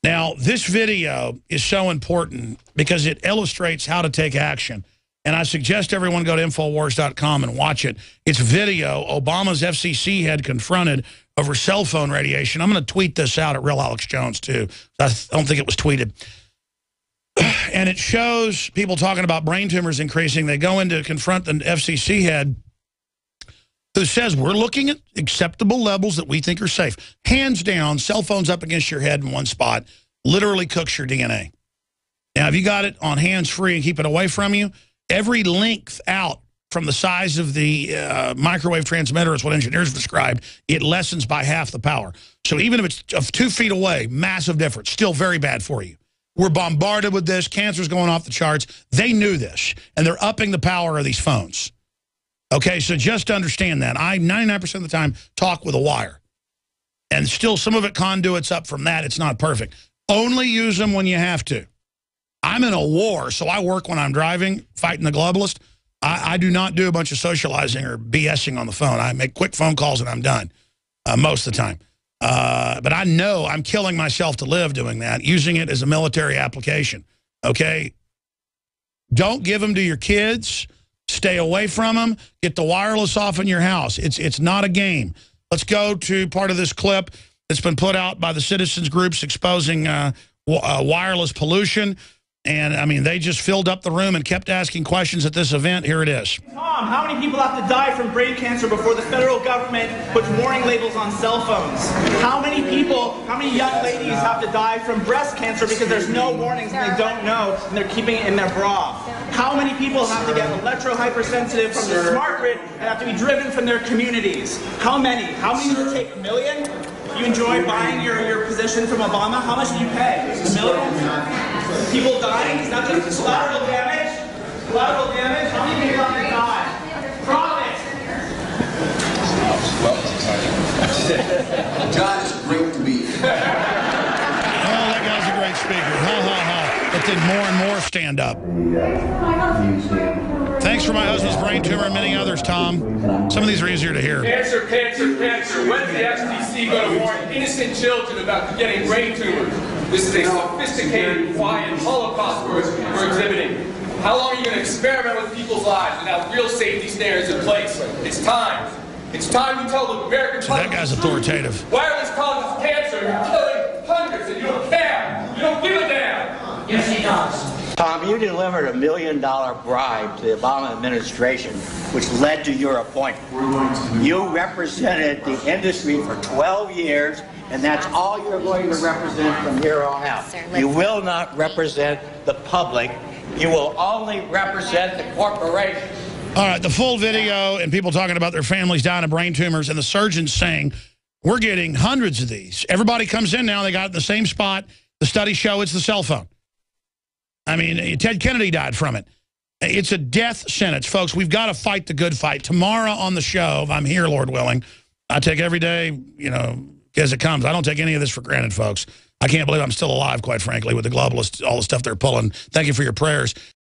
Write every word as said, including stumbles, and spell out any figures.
Now, this video is so important because it illustrates how to take action. And I suggest everyone go to Infowars dot com and watch it. It's video. Obama's F C C head confronted over cell phone radiation. I'm going to tweet this out at Real Alex Jones, too. I don't think it was tweeted. And it shows people talking about brain tumors increasing. They go in to confront the F C C head who says, we're looking at acceptable levels that we think are safe. Hands down, cell phones up against your head in one spot literally cooks your D N A. Now, if you got it on hands-free and keep it away from you, every length out from the size of the uh, microwave transmitter is what engineers described, it lessens by half the power. So even if it's of two feet away, massive difference, still very bad for you. We're bombarded with this. Cancer's going off the charts. They knew this, and they're upping the power of these phones. Okay, so just understand that. I, ninety-nine percent of the time, talk with a wire. And still, some of it conduits up from that. It's not perfect. Only use them when you have to. I'm in a war, so I work when I'm driving, fighting the globalist. I, I do not do a bunch of socializing or BSing on the phone. I make quick phone calls and I'm done uh, most of the time. Uh, but I know I'm killing myself to live doing that, using it as a military application, okay? Don't give them to your kids. Stay away from them. Get the wireless off in your house. It's, it's not a game. Let's go to part of this clip that's been put out by the citizens groups exposing uh, uh, wireless pollution. And, I mean, they just filled up the room and kept asking questions at this event. Here it is. Tom, how many people have to die from brain cancer before the federal government puts warning labels on cell phones? How many people, how many young ladies have to die from breast cancer because there's no warnings and they don't know and they're keeping it in their bra? How many people have to get electro-hypersensitive from the smart grid and have to be driven from their communities? How many? How many does it take? A million? You enjoy buying your, your position from Obama? How much do you pay? A million? People dying? Is that just collateral damage? Collateral damage? How many people have to die? Promise! John, it's great to be here. Oh, that guy's a great speaker. Ha, ha, ha. But then more and more stand up. Thanks for my husband's brain tumor and many others, Tom. Some of these are easier to hear. Cancer, cancer, cancer. When's the F C C going to warn innocent children about getting brain tumors? This is a sophisticated, quiet Holocaust we're, we're exhibiting. How long are you going to experiment with people's lives without real safety standards in place? It's time. It's time we tell the American so that guy's authoritative. Wireless causes cancer. You're killing hundreds and you don't care. You don't give a damn. Yes, he does. Tom, you delivered a million dollar bribe to the Obama administration, which led to your appointment. You represented the industry for twelve years, and that's all you're going to represent from here on out. You will not represent the public. You will only represent the corporation. All right, the full video and people talking about their families dying of brain tumors and the surgeons saying, we're getting hundreds of these. Everybody comes in now, they got it in the same spot. The studies show it's the cell phone. I mean, Ted Kennedy died from it. It's a death sentence, folks. We've got to fight the good fight. Tomorrow on the show, if I'm here, Lord willing, I take every day, you know, as it comes. I don't take any of this for granted, folks. I can't believe I'm still alive, quite frankly, with the globalists, all the stuff they're pulling. Thank you for your prayers.